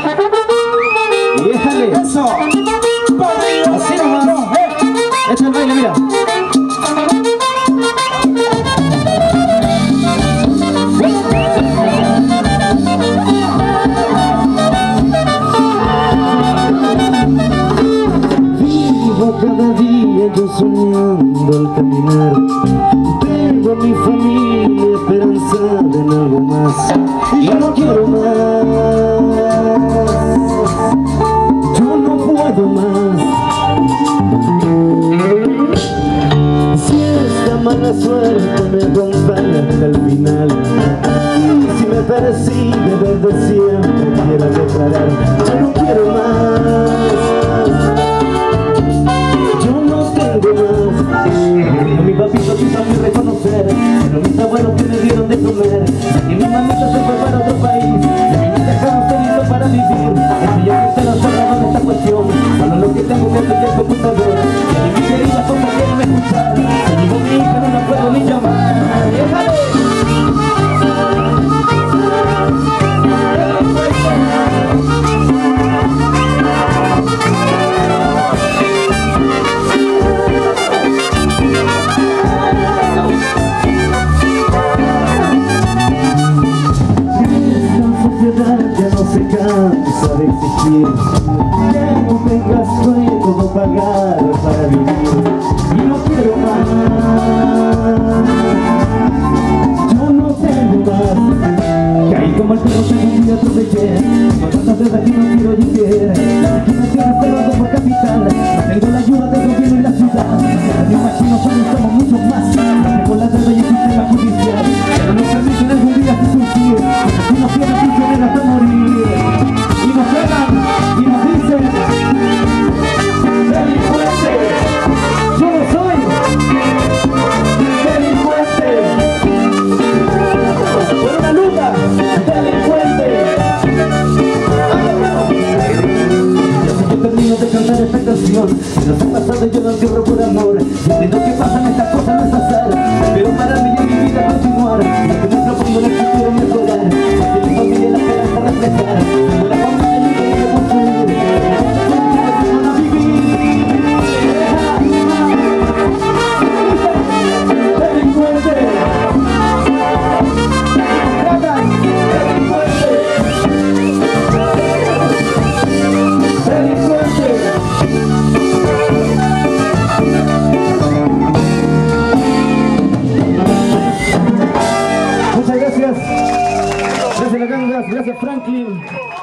Y déjale. Eso. Así nomás. Este es el baile, mira. Vivo cada día yo soñando al caminar. Tengo a mi familia esperanzada en algo más. Y yo no quiero más. Yo no puedo más. Si esta mala suerte me acompaña hasta el final, y si me persigue desde siempre, quiero declarar: yo no quiero más. Yo no tengo más. A mi papito quiso a mí reconocer, pero mis abuelos que me dieron de comer, y mi mamita se fue para otro país, y me dejaron solito para vivir. Y yo que se lo cerraba en esta cuestión, solo lo que tengo que hacer es computador. Y mi querida forma quieren escuchar, si digo mi hija no la puedo ni llamar. ¡Déjale! Ya no se cansa de existir, ya no tengas sueldo pagar para vivir, y no quiero más, yo no tengo más. Caí como el perro que un día atropellé, con tantas deudas que no quiero llegar. Aquí me tienes cerrado por capital, no tengo la ayuda del gobierno y la ciudad. Me imagino que somos muchos más, tengo la deuda y el sistema judicial, pero nos permiten algún día surgir. Aquí nos tienen prisioneros hasta morir, y nos pegan y nos dicen: delincuente, yo no soy delincuente, por una luta, delincuente. Ya sé que termino de cantar esta canción, y no sé pasado yo no entierro por amor, y entiendo que pasan estas cosas no es azar, pero para mí y mi vida continuar, lo que me propongo en el futuro mejorar, porque mi familia la esperanza reflejar, como la familia libre y reconstruir, van a vivir. Delincuente, tragan, delincuente, delincuente. Muchas gracias. Gracias, Lacangas. Gracias, Franklin.